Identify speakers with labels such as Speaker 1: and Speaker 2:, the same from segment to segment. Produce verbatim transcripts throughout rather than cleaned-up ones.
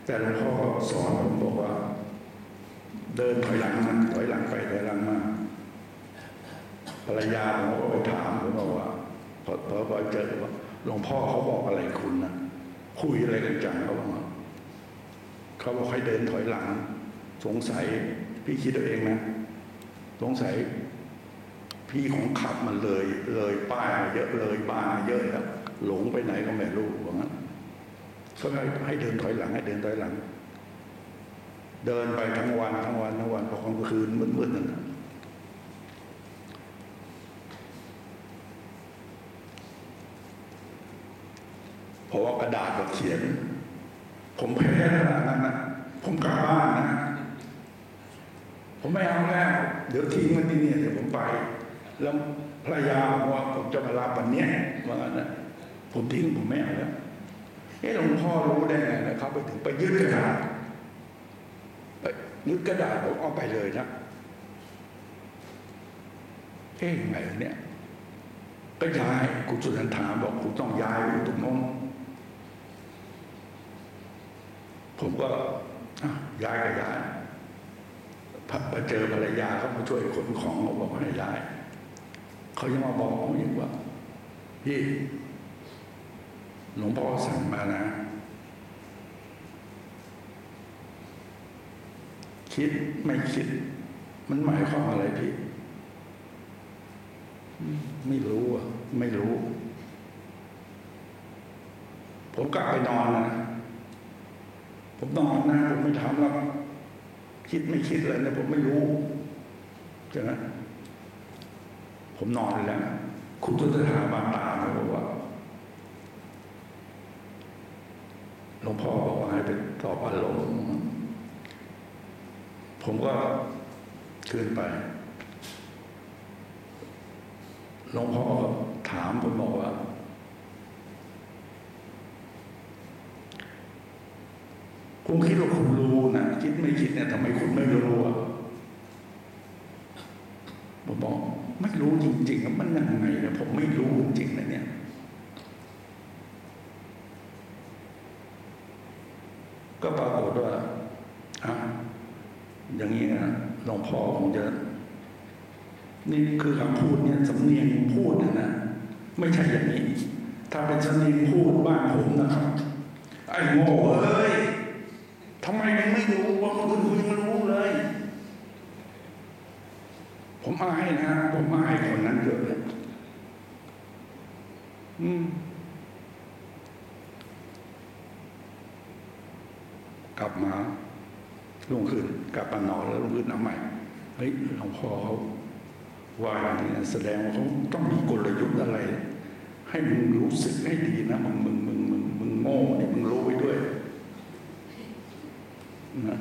Speaker 1: แต่หลวงพ่อสอนผมบอกว่าเดินถอยหลังนะถอยหลังไปถอยหลังมาภรรยาผมก็ไปถามผมบอกว่าพอพอพอเจอว่าหลวงพ่อเขาบอกอะไรคุณนะคุยอะไรกันจังเขาบอกเขาบอกให้เดินถอยหลังสงสัยพี่คิดตัวเองนะสงสัยพี่ของขับมันเลยเลยป้ายเยอะเลยบ้านเยอะแล้วหลงไปไหนก็ไม่รู้ว่างั้นก็ให้ให้เดินถอยหลังให้เดินถอยหลังเดินไปทั้งวันทั้งวันทั้งวันพอกลางคืนมืดๆนั่นเพราะว่ากระดาษเราเขียนผมแพ้ขนาดนั้นนะผมกลับบ้านนะผมไม่เอาแล้วเดี๋ยวทิ้งมันที่นี่เดี๋ยวผมไปแล้วภรรยาบอกว่าผมจะมารับวันนี้ว่างั้นนะผมทิ้งผมไม่เอาแล้วเอ๊ะหลวงพ่อรู้ได้ไงนะเขาไปถึงไปยึดกระดาษไปยึดกระดาษผมเอาไปเลยนะเอ๊ะยังไงเนี่ยก็ย้ายคุณสุนันทาบอกคุณต้องย้ายอยู่ตรงโน้นผมก็ย้ายก็ย้ายพอเจอภรรยาเขามาช่วยขนของเขาบอกให้ย้ายเขายังมาบอกผมอีกว่าพี่หลวงพ่อสั่งมานะคิดไม่คิดมันหมายความอะไรพี่ไม่รู้อ่ะไม่รู้ผมกลับไปนอนนะผมนอนนะผมไม่ทำแล้วคิดไม่คิดอะไรนะผมไม่รู้ใช่ไหมผมนอนแล้วคุณตุตถาบางตาเขาบอกว่าหลวงพ่อบอกว่าให้ไปตอบอารมณ์ผมก็ขึ้นไปหลวงพ่อถามผมบอกว่าคุณคิดว่าคุณรู้นะคิดไม่คิดเนี่ยทำไมคุณไม่รู้อ่ะผมบอกไม่รู้จริงๆมันยังไงนะผมไม่รู้จริงๆนะเนี่ยก็ปรากฏว่าอ่ะอย่างนี้นะหลวงพ่อผมจะนี่คือคำพูดเนี่ยสำเนียงพูดนะนะไม่ใช่อย่างนี้ถ้าเป็นสำเนียงพูดบ้านผมนะครับไอ้โง่เอ้ยทำไมยังไม่รู้ว่าคนอื่นยังรู้เลยผมอายนะผมอายคนนั้นเยอะเลยอืมกลับมาลงคืนกลับมานอนแล้วลงคืนเอาใหม่เฮ้ยหลวงพ่อเขาว่าอย่างนี้แสดงว่าเขาต้องมีกลยุทธ์อะไรให้มึงรู้สึกให้ดีนะมึงมึงมึงมึงมึงโง่เนี่ยมึงรู้ไว้ด้วยนะ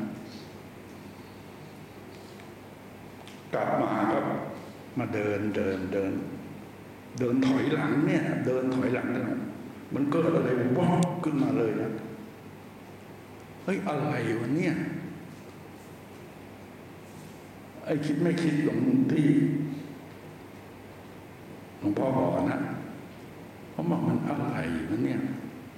Speaker 1: กลับมาก็มาเดินเดินเดินเดินถอยหลังเนี่ยเดินถอยหลังเนี่ยมันเกิดอะไรว้าวขึ้นมาเลยนะเฮ้ยอะไรวะเนี่ยไอ้คิดไม่คิดหลงที่หลวงพ่อบอกนะเขาบอกมันอะไรวะเนี่ย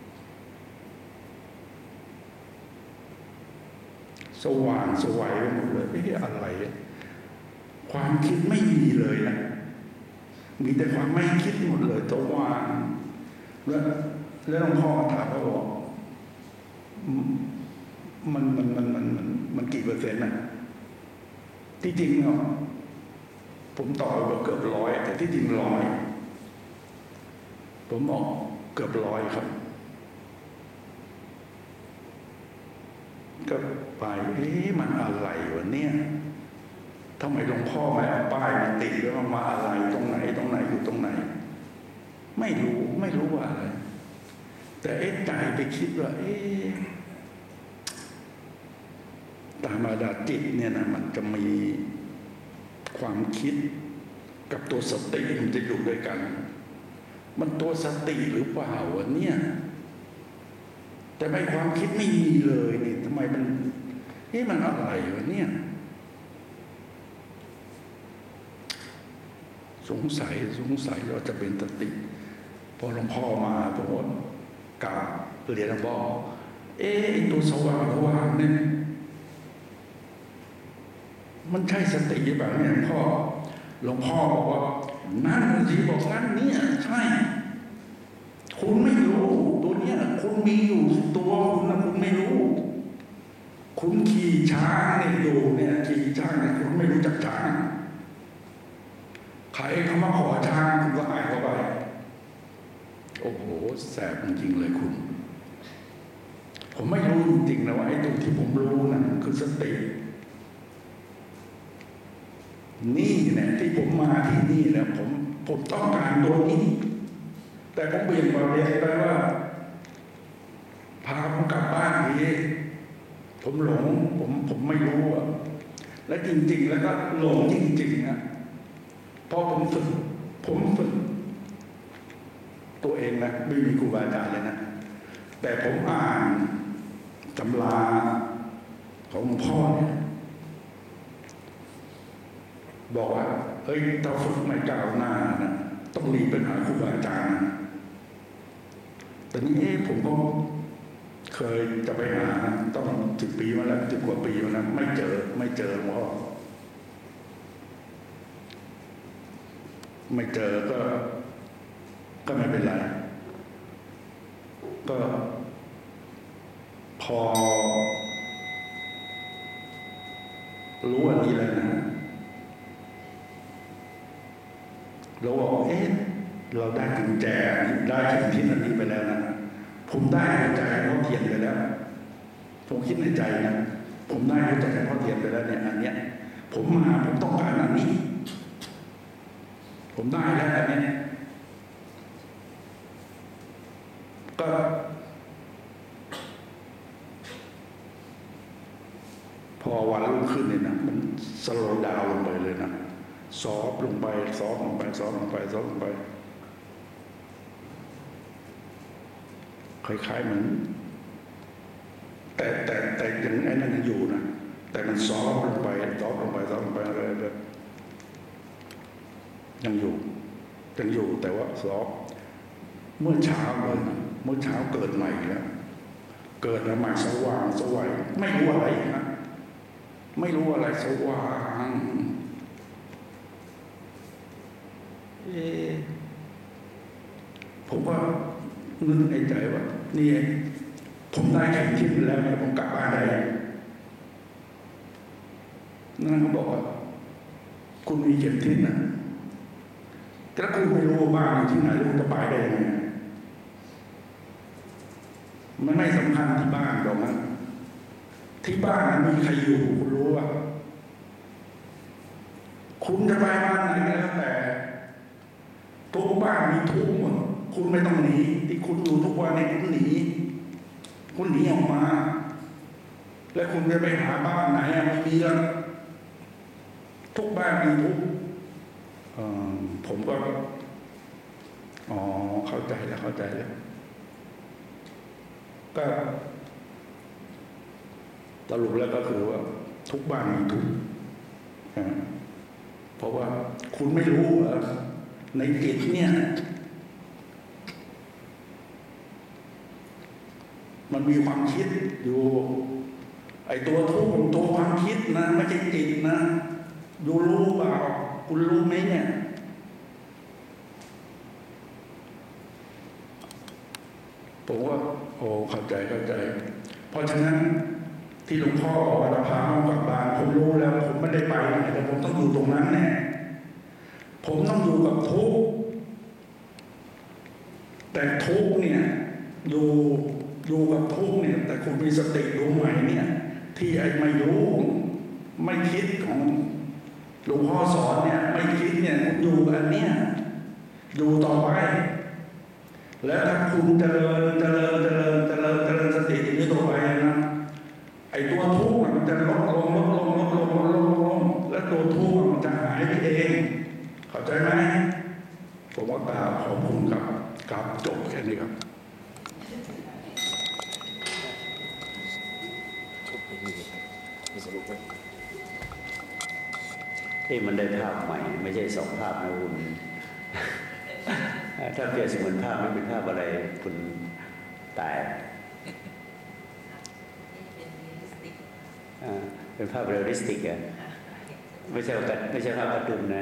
Speaker 1: สว่างสวัยไปหมดเลยไม่ใช่อะไรความคิดไม่มีเลยนะมีแต่ความไม่คิดหมดเลยสว่างแล้วแล้วหลวงพ่อถามเขาบอกมันมันมันมันมันมันกี่เปอร์เซ็นต์นะที่จริงเนาะผมตอบว่าเกือบร้อยแต่ที่จริงร้อยผมบอกเกือบร้อยครับก็ไปเอ๊ะมันอะไรวะเนี่ยทำไมหลวงพ่อไม่เอาป้ายมาติดแล้วมาอะไรตรงไหนตรงไหนอยู่ตรงไหนไม่รู้ไม่รู้ว่าอะไรแต่เอ๊ะใจไปคิดว่าเอ๊ะธรรมดาจิตเนี่ยนะมันจะมีความคิดกับตัวสติมันจะอยู่ด้วยกันมันตัวสติหรือเปล่าวะเนี่ยแต่ไม่ความคิดไม่มีเลยนี่ทำไมมันนี่มันอะไรวะเนี่ยสงสัยสงสัยเราจะเป็นสติพอหลวงพ่อมาผมว่ากราบเรียนหลวงพ่อเอ๊ะตัวสว่างสว่างเนี่ยมันใช่สติแบบนี้พ่อหลวงพ่อบอกว่านั่นสิบอกงั้นเนี่ยใช่คุณไม่รู้ตัวเนี้ยคุณมีอยู่ตัวคุณนะคุณไม่รู้คุณขี่ช้างเนี่ยอยู่เนี่ยขี่ช้างเนี่ยคุณไม่รู้จักช้างใครเขามาขอช้างคุณก็หายเข้าไปโอ้โหแสบจริงๆเลยคุณผมไม่รู้จริงๆนะว่าไอ้ตรงที่ผมรู้นั่นคือสตินี่แหละที่ผมมาที่นี่แหละผมผมต้องการตัวนี้แต่ผมเบี่ยงมาเรียนไปว่าพาผมกลับบ้านดีผมหลงผมผมไม่รู้อ่ะและจริงๆแล้วก็หลงจริงๆนะพอผมฝึกผมฝึกตัวเองนะไม่มีครูบาอาจารย์เลยนะแต่ผมอ่านตำราของหลวงพ่อเนี่ยบอกว่าเฮ้ยถ้าฝึกไม่ก้าวหน้านะต้องรีบไปหาครูบาอาจารย์แต่นี้เอ๊ะผมก็เคยจะไปหาต้องสิบปีมาแล้วสิบกว่าปีมาแล้วไม่เจอไม่เจอหลวงพ่อไม่เจอก็ก็ไม่เป็นไรก็พอรู้อันนี้แล้วนะเราบอกเอ๊ะเราได้กุญแจได้ถึงที่นั่นนี้ไปแล้วนะผมได้หัวใจพ่อเทียนไปแล้วผมคิดในใจนะผมได้หัวใจพ่อเทียนไปแล้วเนี่ยอันเนี้ยผมมาผมต้องการอันนี้ผมได้แล้วอันนี้ก็พอวันรุ่งขึ้นเนี่ยนะมันสโลว์ดาวน์ลงไปเลยนะซอฟลงไปซอฟลงไปซอฟลงไปซอฟลงไปคล้ายๆเหมือนแต่แต่แต่ยังไอ้นั่นยังอยู่นะแต่มันซอฟลงไปซอฟลงไปซอฟลงไปอะไรแบบยังอยู่ยังอยู่แต่ว่าซอฟเมื่อเช้าเลยเมื่อเช้าเกิดใหม่แล้วเกิดแล้วใหม่สว่างสวัยไม่รู้อะไรนะไม่รู้อะไรสว่างเออผมว่านึกในใจว่านี่ผมได้แข่งที่แล้วเนี่ยผมกลับบ้านได้นั่นเขาบอกว่าคุณมีเข็มทิศนะแต่คุณไม่รู้บ้านอยู่ที่ไหนคุณจะไปได้ยังไงมันไม่สำคัญที่บ้านหรอกนะที่บ้านมีใครอยู่คุณรู้ว่าคุณจะไปบ้านไหนก็แล้วแต่ทุกบ้านมีทุกข์หมดคุณไม่ต้องหนีที่คุณอยู่ทุกวันนี้คุณหนีคุณหนีออกมาแล้วคุณจะไปหาบ้านไหนไม่มีแล้วทุกบ้านมีทุกข์ผมก็อ๋อเข้าใจแล้วเข้าใจแล้วก็สรุปแล้วก็คือว่าทุกบ้านมีทุกข์เพราะว่าคุณไม่รู้ว่าในจิตเนี่ยมันมีความคิดอยู่ไอ้ตัวทุกข์ของตัวความคิดนะไม่ใช่จิตนะดูรู้เปล่าคุณรู้ไหมเนี่ยผมว่าโอ้เข้าใจเข้าใจเพราะฉะนั้นที่หลวงพ่อบอกว่าพาน้องกลับบ้านผมรู้แล้วผมไม่ได้ไปไหนแต่ผมต้องอยู่ตรงนั้นแน่ผมต้องอยู่กับทุกข์แต่ทุกข์เนี่ยอยู่อยู่กับทุกข์เนี่ยแต่คุณมีสติรู้ไหมเนี่ยที่ไอ้ไม่รู้ไม่คิดของหลวงพ่อสอนเนี่ยไม่คิดเนี่ยอยู่อันเนี้ยอยู่ต่อไปแล้วถ้าคุณเจริญเจริญเจริญเจริญเจริญสตินี้ต่อไปนะไอ้ตัวทุกข์มันจะลดลงลดลงลดลงลดลงลดลงแล้วตัวทุกข์มันจะหายไปเองเข้าใจไหมผมว่ากราบขอบคุณครับกราบจบแค่นี้ครับ
Speaker 2: ที่มันได้ภาพใหม่ไม่ใช่สองภาพนะคุณถ้าเปรียบเสมือนภาพไม่เป็นภาพอะไรคุณตายอ่าเป็นภาพเรียลลิสติกอะไม่ใช่แบบไม่ใช่ภาพการ์ตูนนะ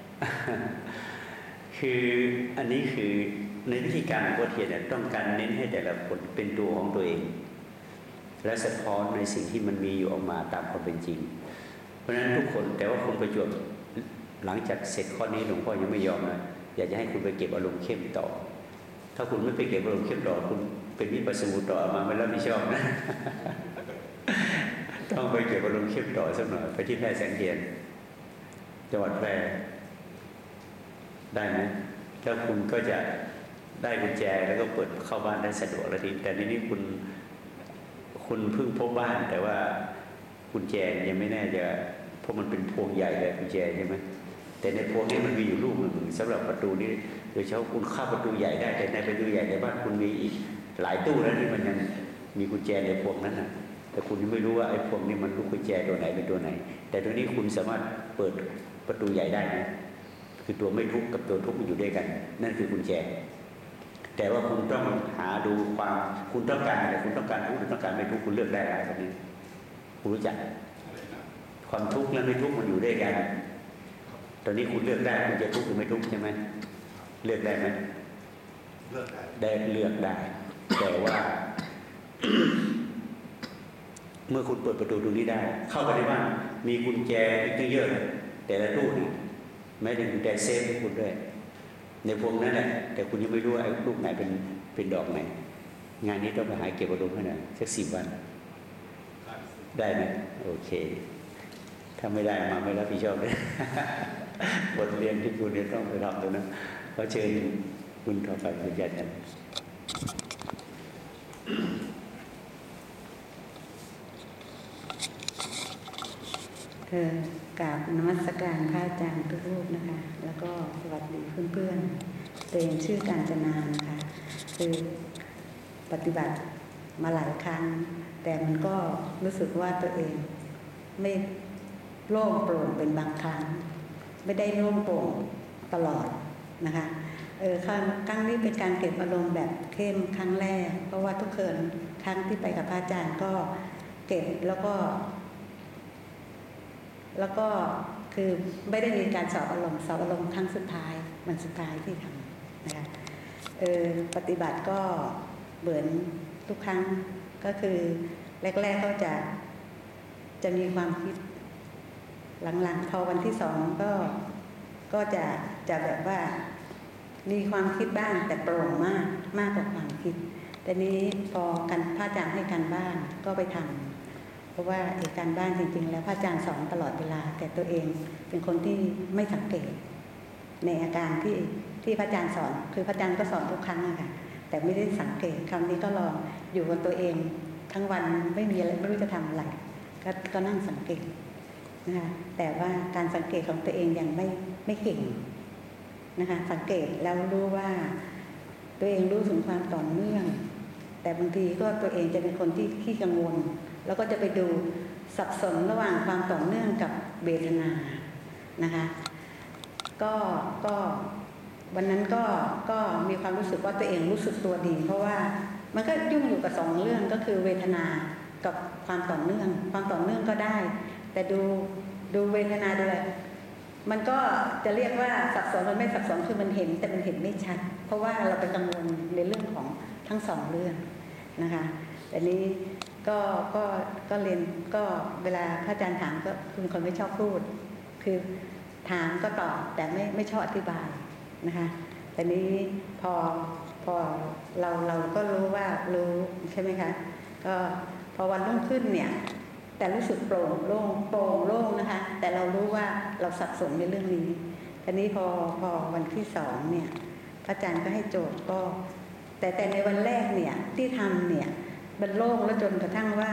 Speaker 2: คืออันนี้คือในวิธีการของโคเทียนเนี่ยต้องการเน้นให้แต่ละคนเป็นตัวของตัวเอง และสะท้อนในสิ่งที่มันมีอยู่ออกมาตามความเป็นจริง เพราะฉะนั้นทุกคนแต่ว่าคุณประจวบหลังจากเสร็จข้อนี้หลวงพ่อยังไม่ยอมนะอยากจะให้คุณไปเก็บอารมณ์เข้มต่อ ถ้าคุณไม่ไปเก็บอารมณ์เข้มต่อคุณเป็นวิปัสสนูต่อมาไม่รับผิดชอบนะ ต้องไปเก็บอารมณ์เข้มต่อสักหน่อยไปที่แพร่แสงเทียนจังหวัดแพร่ได้ไหมแล้วคุณก็จะได้กุญแจแล้วก็เปิดเข้าบ้านได้สะดวกแล้วทีแต่ในนี้คุณคุณเพิ่งพบบ้านแต่ว่ากุญแจยังไม่แน่จะเพราะมันเป็นพวงใหญ่เลยกุญแจใช่ไหมแต่ในพวงนี้มันมีอยู่ลูกหนึ่งสำหรับประตูนี้โดยเฉพาะคุณเข้าประตูใหญ่ได้แต่ในประตูใหญ่ในบ้านคุณมีอีกหลายตู้แล้วที่มันยังมีกุญแจในพวงนั้นนะแต่คุณยังไม่รู้ว่าไอ้พวงนี้มันลูกกุญแจตัวไหนเป็นตัวไหนแต่ตัวนี้คุณสามารถเปิดประตูใหญ่ได้นะคือตัวไม่ทุกข์กับตัวทุกข์มันอยู่ด้วยกันนั่นคือกุญแจแต่ว่าคุณต้องหาดูความคุณต้องการอะไรคุณต้องการทุกข์หรือต้องการไม่ทุกข์คุณเลือกได้อะไรแบบนี้คุณรู้จักความทุกข์และไม่ทุกข์มันอยู่ด้วยกันตอนนี้คุณเลือกได้คุณจะทุกข์หรือไม่ทุกข์ใช่ไหมเลือกได้ไหมเลือกได้ได้เลือกได้แต่ว่า เมื่อคุณเปิดประตูตรงนี้ได้เข้าไปในบ้านมีกุญแจตั้งเยอะเลยแต่ละตู้นี่แม้แต่กุญแจเซฟให้คุณด้วยในพวงนั้นแหละแต่คุณยังไม่รู้ว่าไอ้ลูกไหนเป็นเป็นดอกไหนงานนี้ต้องไปหาเก็บอารมณ์ให้หน่อยสักสิบวันได้ไหมโอเคถ้าไม่ได้มาไม่รับผิดชอบเลย บทเรียนที่คุณจะต้องไปทำตรงนั้นขอเชิญคุณต่อไปคุณยาจัน
Speaker 3: เออกราบนมัสการพระอาจารย์ทุกรูปนะคะแล้วก็สวัสดีเพื่อนๆตัวเองชื่อกาญจนานะคะคือปฏิบัติมาหลายครั้งแต่มันก็รู้สึกว่าตัวเองไม่โล่งโปร่งเป็นบางครั้งไม่ได้โล่งโปร่งตลอดนะคะเออครั้งครั้งนี้เป็นการเก็บอารมณ์แบบเข้มครั้งแรกเพราะว่าทุกคืนครั้งที่ไปกับพระอาจารย์ก็เก็บแล้วก็แล้วก็คือไม่ได้มีการสอบอารมณ์สอบอารมณ์ครั้งสุดท้ายวันสุดท้ายที่ทำนะคะเออปฏิบัติก็เหมือนทุกครั้งก็คือแรกๆก็จะจะมีความคิดหลังๆพอวันที่สองก็ก็จะจะแบบว่ามีความคิดบ้างแต่โปร่งมากมากกว่าความคิดแต่นี้พอกันพระอาจารย์ให้การบ้านก็ไปทำเพราะว่าเอกการบ้านจริงๆแล้วพระอาจารย์สอนตลอดเวลาแต่ตัวเองเป็นคนที่ไม่สังเกตในอาการที่ที่พระอาจารย์สอนคือพระอาจารย์ก็สอนทุกครั้งอะค่ะแต่ไม่ได้สังเกตครั้งนี้ก็ลองอยู่กับตัวเองทั้งวันไม่มีอะไรไม่รู้จะทำอะไรก็ก็นั่งสังเกตนะคะแต่ว่าการสังเกตของตัวเองยังไม่ไม่เก่งนะคะสังเกตแล้วรู้ว่าตัวเองรู้ถึงความต่อเนื่องแต่บางทีก็ตัวเองจะเป็นคนที่ขี้กังวลแล้วก็จะไปดูสับสนระหว่างความต่อเนื่องกับเวทนานะคะก็ก็วันนั้นก็ก็มีความรู้สึกว่าตัวเองรู้สึกตัวดีเพราะว่ามันก็ยุ่งอยู่กับสองเรื่องก็คือเวทนากับความต่อเนื่องความต่อเนื่องก็ได้แต่ดูดูเวทนาดูอะไรมันก็จะเรียกว่าสับสนมันไม่สับสนคือมันเห็นแต่มันเห็นไม่ชัดเพราะว่าเราไปกังวลในเรื่องของทั้งสองเรื่องนะคะแต่นี้ก็ก็ก็เรียนก็เวลาพระอาจารย์ถามก็คือคนไม่ชอบพูดคือถามก็ตอบแต่ไม่ไม่ชอบอธิบายนะคะแต่นี้พอพอเราเราก็รู้ว่ารู้ใช่ไหมคะก็พอวันรุ่งขึ้นเนี่ยแต่รู้สึกโปร่งโล่งโปร่งโล่งนะคะแต่เรารู้ว่าเราสับสนในเรื่องนี้ทีนี้พอพอวันที่สองเนี่ยพระอาจารย์ก็ให้โจทย์ก็แต่แต่ในวันแรกเนี่ยที่ทำเนี่ยมันโล่งแล้วจนกระทั่งว่า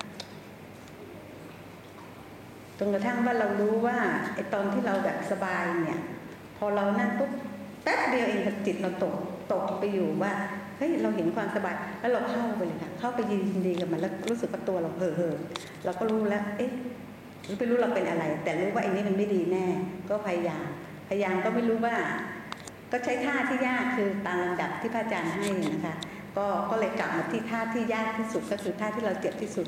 Speaker 3: จนกระทั่งว่าเรารู้ว่าไอ้ตอนที่เราแบบสบายเนี่ยพอเรานั่นปุ๊บแป๊บเดียวเองจิตเราตกตกไปอยู่ว่าเฮ้ยเราเห็นความสบายแล้วเราเข้าไปเลยค่ะเข้าไปยินดีกับมันแล้วรู้สึกว่าตัวเราเห่อเห่อเราก็รู้แล้วเอ๊ะไม่รู้เราเป็นอะไรแต่รู้ว่าไอ้นี้มันไม่ดีแน่ก็พยายามพยายามก็ไม่รู้ว่าก็ใช้ท่าที่ยากคือตามลำดับที่พระอาจารย์ให้นะคะก็ก็เลยกลับมาที่ท่าที่ยากที่สุดก็คือท่าที่เราเจ็บที่สุด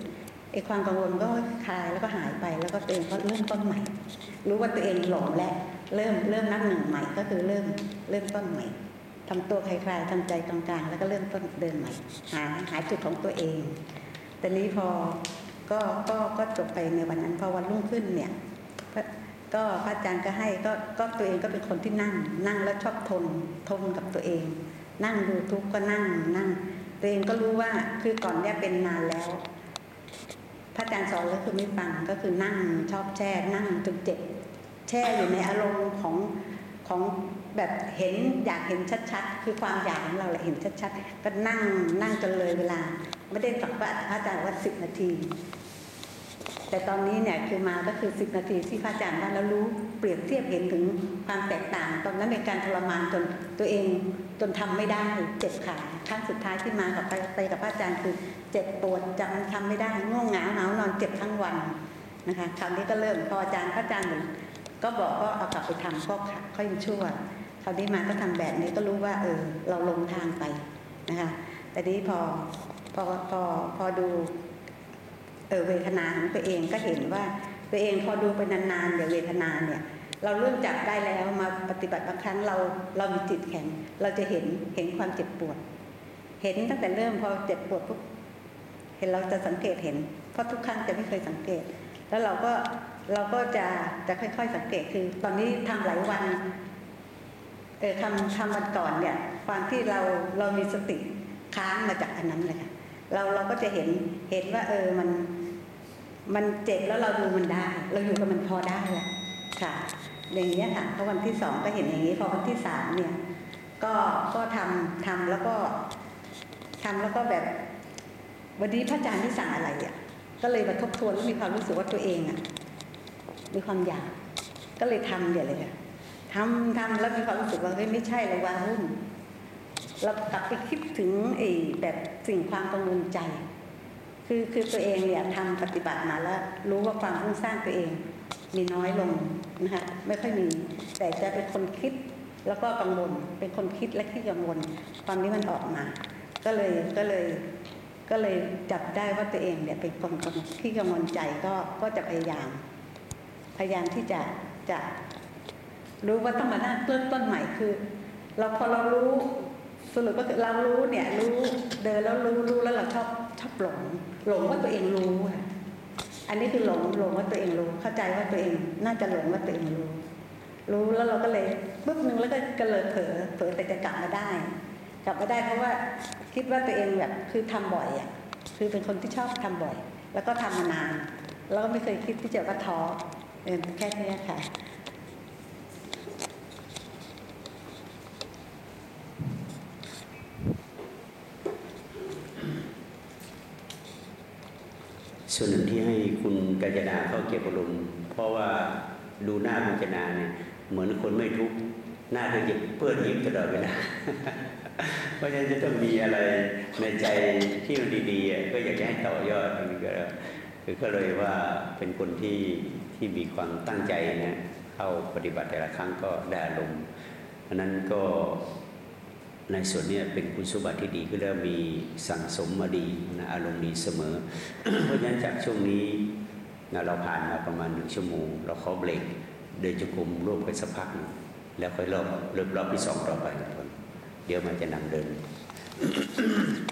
Speaker 3: ไอ้ความกังวลก็คลายแล้วก็หายไปแล้วก็ตัวเองก็เริ่มต้นใหม่ รู้ว่าตัวเองหลงและเริ่มเริ่มนับหนึ่งใหม่ก็คือเริ่มเริ่มต้นใหม่ทำตัวคลายๆทำใจกลางๆแล้วก็เริ่มต้นเดินใหม่หาหาจุดของตัวเองแต่นี้พอก็ก็ก็จบไปในวันนั้นพอวันรุ่งขึ้นเนี่ยก็พระอาจารย์ก็ให้ก็ก็ตัวเองก็เป็นคนที่นั่งนั่งแล้วชอบทนทนกับตัวเอง นั่งดูทุกข์ก็นั่งนั่งตัวเองก็รู้ว่าคือก่อนเนี้ยเป็นนานแล้วพระอาจารย์สอนแล้วคือไม่ฟังก็คือนั่งชอบแช่นั่งจนเจ็บแช่อยู่ในอารมณ์ของของแบบเห็นอยากเห็นชัดๆคือความอยากของเราแหละเห็นชัดๆก็นั่งนั่งจนเลยเวลาไม่ได้สักว่าพระอาจารย์ว่าสิบนาทีแต่ตอนนี้เนี่ยคือมาก็คือสิบนาทีที่พระอาจารย์ว่าแล้วรู้เปรียบเทียบเห็นถึงความแตกต่างตอนนั้นในการทรมานจนตัวเองจนทำไม่ได้เจ็บขาครั้งสุดท้ายที่มากับไปไปกับพระอาจารย์คือเจ็บปวดจำทำไม่ได้ง่วงเหงาเหงานอนเจ็บทั้งวันนะคะคราวนี้ก็เริ่มพออาจารย์พระอาจารย์ก็บอกก็เอากลับไปทำก็ค่อยชั่วคราวนี้มาก็ทำแบบนี้ก็รู้ว่าเออเราลงทางไปนะคะแต่นี้พอพอพอพอดูเออเวทนาของตัวเองก็เห็นว่าตัวเองพอดูไปนานๆเดี๋ยวเวทนาเนี่ยเราเริ่มจับได้แล้วมาปฏิบัติบางครั้งเราเรามีจิตแข็งเราจะเห็นเห็นความเจ็บปวดเห็นตั้งแต่เริ่มพอเจ็บปวดปุ๊บเห็นเราจะสังเกตเห็นเพราะทุกครั้งจะไม่เคยสังเกตแล้วเราก็เราก็จะจะค่อยๆสังเกตคือตอนนี้ทำหลายวันเออทำทำวันก่อนเนี่ยความที่เราเรามีสติค้างมาจากอันนั้นเลยค่ะเราเราก็จะเห็นเห็นว่าเออมันมันเจ็บแล้วเราดูมันได้เราอยู่กับมันพอได้แหละค่ะอย่างนี้ค่ะพอวันที่สองก็เห็นอย่างนี้พอวันที่สามเนี่ยก็ก็ทำทำแล้วก็ทำแล้วก็แบบวันนี้พระอาจารย์ที่สั่งอะไรอ่ะก็เลยมาทบทวนแล้วมีความรู้สึกว่าตัวเองอ่ะมีความอยากก็เลยทำเดี๋ยวเลยค่ะทำทำแล้วมีความรู้สึกว่าเฮ้ยไม่ใช่เราวางรุ่นเรากลับไปคิดถึงไอ้แบบสิ่งความกังวลใจคือคือตัวเองเนี่ยทำปฏิบัติมาแล้วรู้ว่าความฟุ้งซ่านตัวเองมีน้อยลงนะคะไม่ค่อยมีแต่จะเป็นคนคิดแล้วก็กังวลเป็นคนคิดและขี้กังวลความนี้มันออกมาก็เลยก็เลยก็เลยจับได้ว่าตัวเองเนี่ยเป็นคนขี้กังวลใจก็ก็จะพยายามพยายามที่จะจะรู้ว่าต้องมาหน้าเริ่มต้นใหม่คือเราพอเรารู้สรุปก็คือเรารู้เนี่ยรู้เดินแล้วรู้รู้แล้วเราชอบชอบหลงหลงว่าตัวเองรู้ค่ะอันนี้คือหลงหลงว่าตัวเองรู้เข้าใจว่าตัวเองน่าจะหลงว่าตัวเองรู้รู้แล้วเราก็เลยปุ๊บนึงแล้วก็กระเลยเผลอเผลอแต่จะกลับมาได้กลับมาได้เพราะว่าคิดว่าตัวเองแบบคือทำบ่อยอ่ะคือเป็นคนที่ชอบทำบ่อยแล้วก็ทำมานานแล้วก็ไม่เคยคิดที่จะว่าท้อเออแค่นี้ค่ะ
Speaker 2: ส่วนหนึ่งที่ให้คุณกัญจนาเข้าเก็บอารมณ์เพราะว่าดูหน้าคุณกัญจนาเนี่ยเหมือนคนไม่ทุกข์หน้าเธอจะเปื้อนยิ้มตลอดเวลา เพราะฉะนั้นจะต้องมีอะไรในใจที่มันดีๆก็อยากจะให้ต่อยอดนี่ก็คือก็เลยว่าเป็นคนที่ที่มีความตั้งใจนะเข้าปฏิบัติแต่ละครั้งก็ได้อารมณ์เพราะนั้นก็ในส่วนนี้เป็นคุณสมบัติที่ดีคือเรามีสั่งสมมาดีนะอารมณ์ดีเสมอ เพราะฉะนั้นจากช่วงนี้เราผ่านมาประมาณหนึ่งชั่วโมงเราขอเบรกเดินจงกรมร่วมกันสักพักหนึ่งแล้วค่อยรอบเริ่มรอบที่สองต่อไปทุกคนเดี๋ยวมันจะนำเดิน